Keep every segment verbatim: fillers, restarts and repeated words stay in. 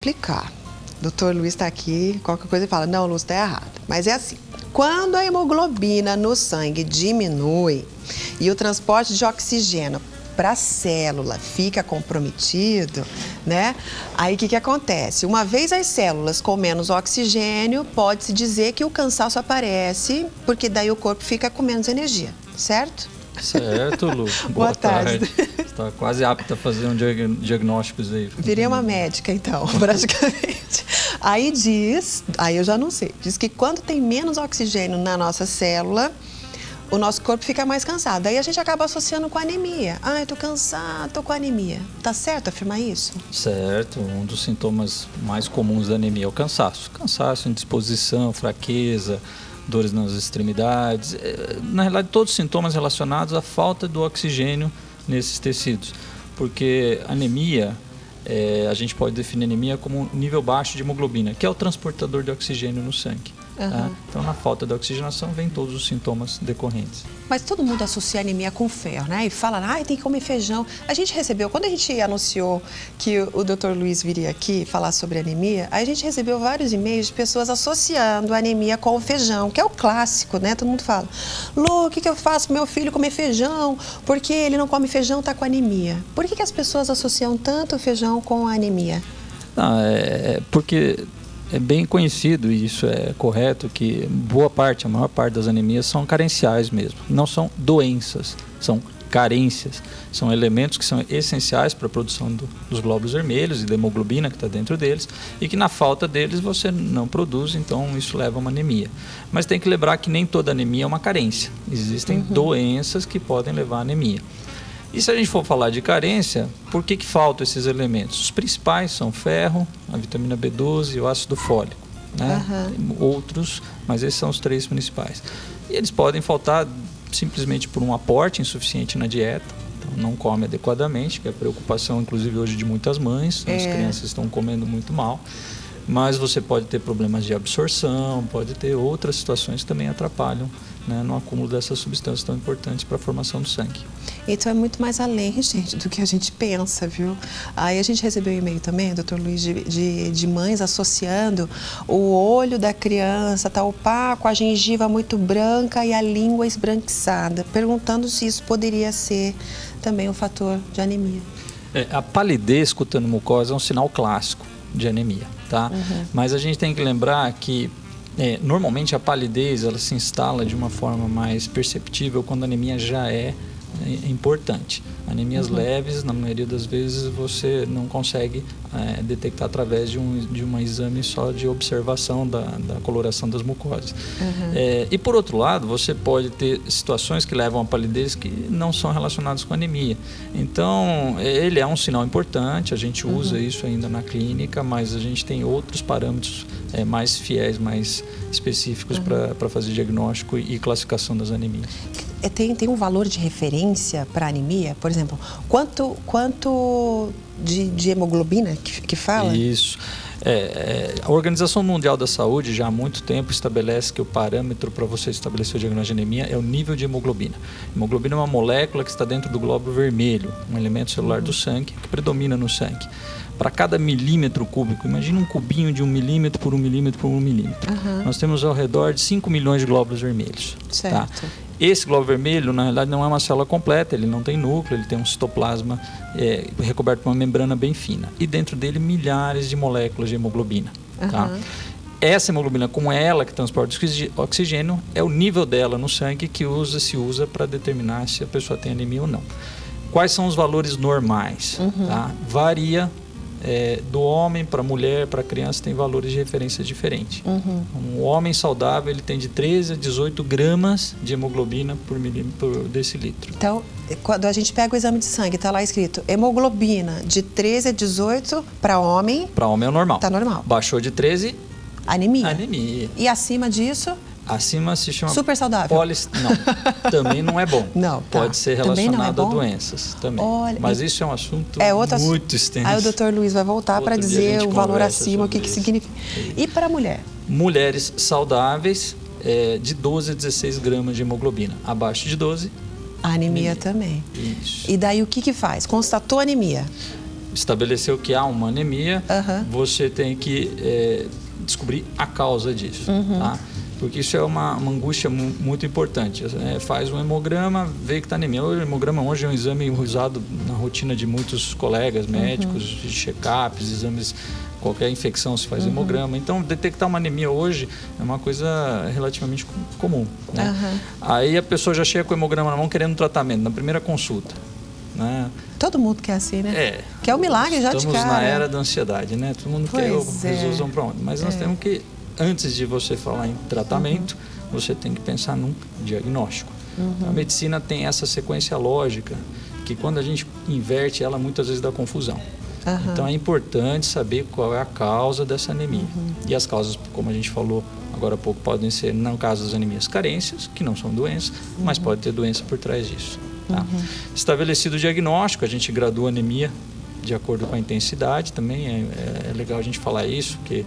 Explicar. O doutor Luiz está aqui, qualquer coisa ele fala, não, Lúcio, está errado. Mas é assim, quando a hemoglobina no sangue diminui e o transporte de oxigênio para a célula fica comprometido, né? Aí o que que acontece? Uma vez as células com menos oxigênio, pode-se dizer que o cansaço aparece, porque daí o corpo fica com menos energia, certo? Certo, Lu. Boa, Boa tarde. tarde. Está quase apta a fazer um diag diagnóstico aí. Virei uma médica, então, praticamente. Aí diz, aí eu já não sei, diz que quando tem menos oxigênio na nossa célula, o nosso corpo fica mais cansado. Aí a gente acaba associando com anemia. Ah, eu tô cansado, tô com anemia. Tá certo afirmar isso? Certo. Um dos sintomas mais comuns da anemia é o cansaço. Cansaço, indisposição, fraqueza, dores nas extremidades. Na realidade, todos os sintomas relacionados à falta do oxigênio nesses tecidos. Porque anemia, é, a gente pode definir anemia como um nível baixo de hemoglobina, que é o transportador de oxigênio no sangue. Uhum. Tá? Então, na falta de oxigenação, vem todos os sintomas decorrentes. Mas todo mundo associa anemia com ferro, né? E fala, ah, tem que comer feijão. A gente recebeu, quando a gente anunciou que o doutor Luiz viria aqui falar sobre anemia, a gente recebeu vários e-mails de pessoas associando a anemia com o feijão, que é o clássico, né? Todo mundo fala, Lu, o que, que eu faço para meu filho comer feijão? Porque ele não come feijão, tá com anemia. Por que, que as pessoas associam tanto o feijão com a anemia? Não, é porque... É bem conhecido, e isso é correto, que boa parte, a maior parte das anemias são carenciais mesmo. Não são doenças, são carências. São elementos que são essenciais para a produção do, dos glóbulos vermelhos e da hemoglobina que está dentro deles, e que na falta deles você não produz, então isso leva a uma anemia. Mas tem que lembrar que nem toda anemia é uma carência. Existem uhum. doenças que podem levar à anemia. E se a gente for falar de carência, por que que faltam esses elementos? Os principais são o ferro, a vitamina B doze e o ácido fólico, né? Uhum. Tem outros, mas esses são os três principais. E eles podem faltar simplesmente por um aporte insuficiente na dieta, então não come adequadamente, que é a preocupação inclusive hoje de muitas mães, é. As crianças estão comendo muito mal. Mas você pode ter problemas de absorção, pode ter outras situações que também atrapalham, né, no acúmulo dessas substâncias tão importantes para a formação do sangue. Então é muito mais além, gente, do que a gente pensa, viu? Aí a gente recebeu um e-mail também, doutor Luiz, de, de, de mães associando o olho da criança tá opaco, a gengiva muito branca e a língua esbranquiçada, perguntando se isso poderia ser também um fator de anemia. É, a palidez cutânea mucosa é um sinal clássico de anemia, tá? Uhum. Mas a gente tem que lembrar que é, normalmente a palidez ela se instala de uma forma mais perceptível quando a anemia já é, é importante. Anemias uhum. leves, na maioria das vezes, você não consegue é, detectar através de um, de um exame só de observação da, da coloração das mucosas. Uhum. É, e por outro lado, você pode ter situações que levam à palidez que não são relacionadas com anemia. Então, ele é um sinal importante, a gente usa uhum. isso ainda na clínica, mas a gente tem outros parâmetros é, mais fiéis, mais específicos uhum. para fazer diagnóstico e classificação das anemias. Tem, tem um valor de referência para anemia? Por exemplo, quanto, quanto de, de hemoglobina que, que fala? Isso. É, é, a Organização Mundial da Saúde já há muito tempo estabelece que o parâmetro para você estabelecer o diagnóstico de anemia é o nível de hemoglobina. Hemoglobina é uma molécula que está dentro do glóbulo vermelho, um elemento celular uhum. do sangue que predomina no sangue. Para cada milímetro cúbico, imagina um cubinho de um milímetro por um milímetro por um milímetro. Uhum. Nós temos ao redor de cinco milhões de glóbulos vermelhos. Certo. Tá? Esse glóbulo vermelho, na realidade, não é uma célula completa, ele não tem núcleo, ele tem um citoplasma é, recoberto por uma membrana bem fina. E dentro dele, milhares de moléculas de hemoglobina. Uhum. Tá? Essa hemoglobina, como é ela que transporta oxigênio, é o nível dela no sangue que usa, se usa para determinar se a pessoa tem anemia ou não. Quais são os valores normais? Uhum. Tá? Varia. É, do homem para a mulher, para a criança, tem valores de referência diferentes. Uhum. Um homem saudável ele tem de treze a dezoito gramas de hemoglobina por milímetro por decilitro. Então, quando a gente pega o exame de sangue, está lá escrito hemoglobina de treze a dezoito para homem. Para homem é o normal. Está normal. Baixou de treze, anemia. Anemia. E acima disso? Acima se chama... Super saudável. Polis... Não, também não é bom. Não, tá. Pode ser relacionado é a doenças também. Olha, Mas e... isso é um assunto é outro muito ass... extenso. Aí o doutor Luiz vai voltar para dizer o valor acima, o que, que significa. Isso. E para a mulher? Mulheres saudáveis, é, de doze a dezesseis gramas de hemoglobina. Abaixo de doze... A anemia, anemia também. Isso. E daí o que que faz? Constatou anemia? estabeleceu que há uma anemia, uhum. você tem que é, descobrir a causa disso, uhum. tá? Porque isso é uma, uma angústia mu muito importante. É, faz um hemograma, vê que está anemia. O hemograma hoje é um exame usado na rotina de muitos colegas médicos, uhum. de check-ups, exames, qualquer infecção se faz uhum. hemograma. Então, detectar uma anemia hoje é uma coisa relativamente comum, né? Uhum. Aí a pessoa já chega com o hemograma na mão querendo um tratamento, na primeira consulta, né? Todo mundo quer assim, né? É. Quer o milagre já de cara. Estamos na era da ansiedade, né? Todo mundo pois quer a resolução pronta. Mas nós é. temos que, antes de você falar em tratamento, uhum. você tem que pensar num diagnóstico. Uhum. A medicina tem essa sequência lógica, que quando a gente inverte, ela muitas vezes dá confusão. Uhum. Então é importante saber qual é a causa dessa anemia. Uhum. E as causas, como a gente falou agora há pouco, podem ser, no caso das anemias, carências, que não são doenças, uhum. mas pode ter doença por trás disso. Tá? Uhum. Estabelecido o diagnóstico, a gente gradua a anemia de acordo com a intensidade também. É, é legal a gente falar isso, porque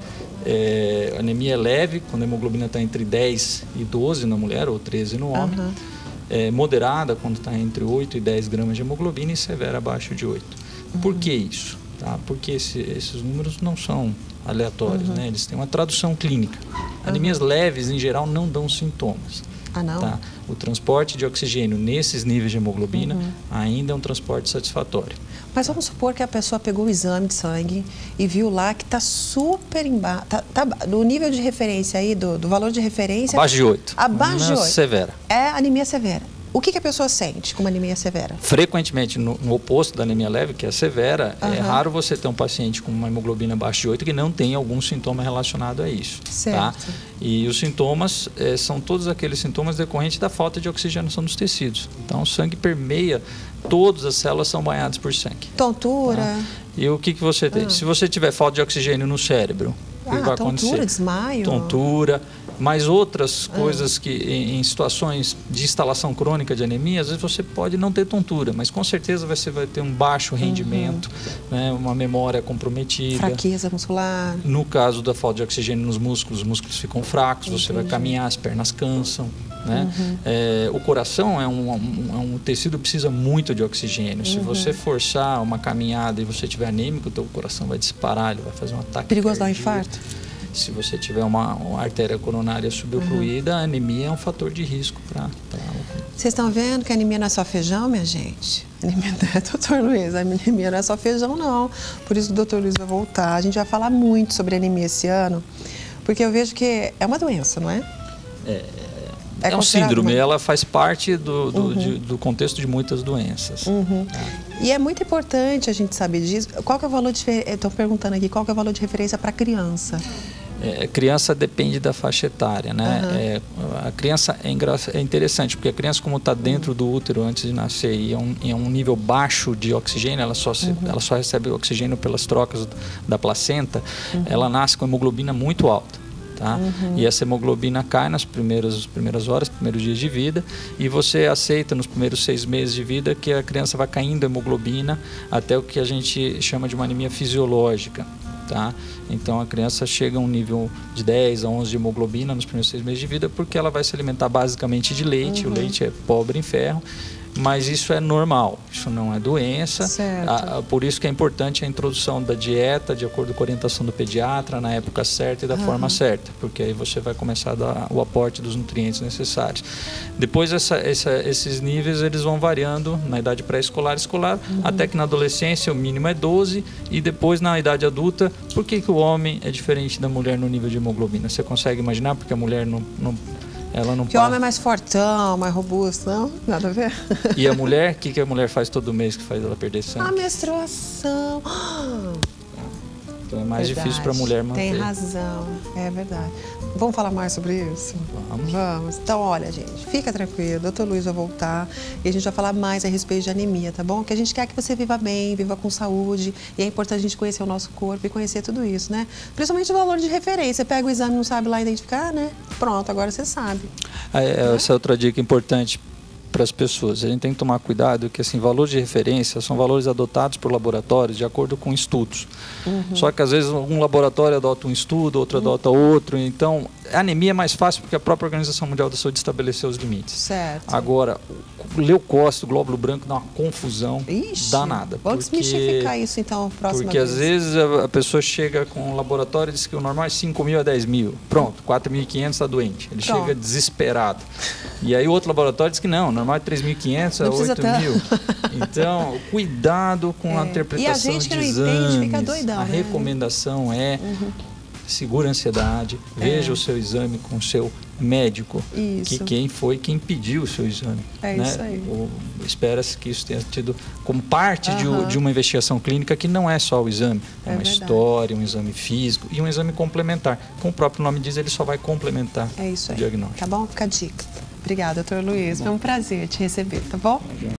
é, a anemia é leve, quando a hemoglobina está entre dez e doze na mulher, ou treze no homem. Uhum. É moderada, quando está entre oito e dez gramas de hemoglobina, e severa abaixo de oito. Uhum. Por que isso? Tá? Porque esse, esses números não são aleatórios, uhum. né? Eles têm uma tradução clínica. Uhum. Anemias leves, em geral, não dão sintomas. Ah, não? Tá? O transporte de oxigênio nesses níveis de hemoglobina uhum. ainda é um transporte satisfatório. Mas vamos supor que a pessoa pegou o exame de sangue e viu lá que está super embaixo, tá, tá, no nível de referência aí, do, do valor de referência... Abaixo de oito. Abaixo de oito. Severa. É anemia severa. O que, que a pessoa sente com uma anemia severa? Frequentemente, no, no oposto da anemia leve, que é a severa, uhum. é raro você ter um paciente com uma hemoglobina abaixo de oito que não tem algum sintoma relacionado a isso. Certo. Tá? E os sintomas é, são todos aqueles sintomas decorrentes da falta de oxigenação dos tecidos. Então, o sangue permeia, todas as células são banhadas por sangue. Tontura. Tá? E o que, que você tem? Ah. Se você tiver falta de oxigênio no cérebro, o que ah, vai tontura, acontecer? Desmaio. Tontura. Mas outras ah. coisas que em, em situações de instalação crônica de anemia, às vezes você pode não ter tontura, mas com certeza você vai ter um baixo rendimento, uhum. né, uma memória comprometida. Fraqueza muscular. No caso da falta de oxigênio nos músculos, os músculos ficam fracos, Entendi. Você vai caminhar, as pernas cansam. Né? Uhum. É, o coração é um, um, é um tecido que precisa muito de oxigênio. Uhum. Se você forçar uma caminhada e você estiver anêmico, o teu coração vai disparar, ele vai fazer um ataque perigoso dar um cardíaco. infarto? Se você tiver uma, uma artéria coronária subocluída, uhum. a anemia é um fator de risco para... Vocês estão vendo que a anemia não é só feijão, minha gente? A anemia não é, doutor Luiz, a anemia não é só feijão, não. Por isso o doutor Luiz vai voltar. A gente vai falar muito sobre anemia esse ano, porque eu vejo que é uma doença, não é? É, é, é um síndrome, uma... ela faz parte do, do, uhum. de, do contexto de muitas doenças. Uhum. É. E é muito importante a gente saber disso. Qual que é o valor de... Estou perguntando aqui, qual que é o valor de referência para a criança? É, criança depende da faixa etária, né? Uhum. É, a criança é, engra... é interessante, porque a criança, como está dentro do útero antes de nascer e é um, é um nível baixo de oxigênio, ela só, se, uhum. ela só recebe oxigênio pelas trocas da placenta, uhum. ela nasce com hemoglobina muito alta. Tá? Uhum. E essa hemoglobina cai nas primeiras, primeiras horas, primeiros dias de vida, e você aceita nos primeiros seis meses de vida que a criança vai caindo a hemoglobina até o que a gente chama de uma anemia fisiológica. Tá? Então a criança chega a um nível de dez a onze de hemoglobina nos primeiros seis meses de vida, porque ela vai se alimentar basicamente de leite, uhum. o leite é pobre em ferro, mas isso é normal, isso não é doença. A, a, por isso que é importante a introdução da dieta de acordo com a orientação do pediatra na época certa e da uhum. forma certa, porque aí você vai começar a dar o aporte dos nutrientes necessários. Depois essa, essa, esses níveis eles vão variando na idade pré-escolar e escolar, uhum. até que na adolescência o mínimo é doze e depois na idade adulta. Por que, que o homem é diferente da mulher no nível de hemoglobina? Você consegue imaginar? Porque a mulher não... não Ela não Porque o homem é mais fortão, mais robusto, não? Nada a ver. E a mulher, o que, que a mulher faz todo mês que faz ela perder sangue? A menstruação. Então é mais verdade. Difícil para a mulher manter. Tem razão, é verdade. Vamos falar mais sobre isso? Vamos. Vamos. Então, olha, gente, fica tranquilo. doutor Luiz vai voltar e a gente vai falar mais a respeito de anemia, tá bom? Que a gente quer que você viva bem, viva com saúde. E é importante a gente conhecer o nosso corpo e conhecer tudo isso, né? Principalmente o valor de referência. Você pega o exame e não sabe lá identificar, né? Pronto, agora você sabe. É, essa é outra dica importante. para as pessoas. A gente tem que tomar cuidado que assim, valores de referência são valores adotados por laboratórios de acordo com estudos. Uhum. Só que às vezes um laboratório adota um estudo, outro uhum. adota outro. Então, a anemia é mais fácil porque a própria Organização Mundial da Saúde estabeleceu os limites. Certo. Agora, o leucócito, o glóbulo branco, dá uma confusão Ixi, danada. Vamos porque, desmistificar isso então, próxima Porque vez. às vezes a, a pessoa chega com um laboratório e diz que o normal é cinco mil a dez mil. Pronto, quatro mil e quinhentos está doente. Ele Pronto. chega desesperado. E aí o outro laboratório diz que não, o normal é três mil e quinhentos a oito mil. Então, cuidado com é. a interpretação de exames. E a gente que não exames. entende fica doidão. A né? recomendação é... Uhum. Segura a ansiedade, veja é. o seu exame com o seu médico, isso. que quem foi quem pediu o seu exame. É né? isso aí. Espera-se que isso tenha tido como parte uhum. de, de uma investigação clínica que não é só o exame, é, é uma verdade. história, um exame físico e um exame complementar. Como o próprio nome diz, ele só vai complementar é isso aí. o diagnóstico. Tá bom? Fica a dica. Obrigada, doutor Luiz. Foi um prazer te receber, tá bom?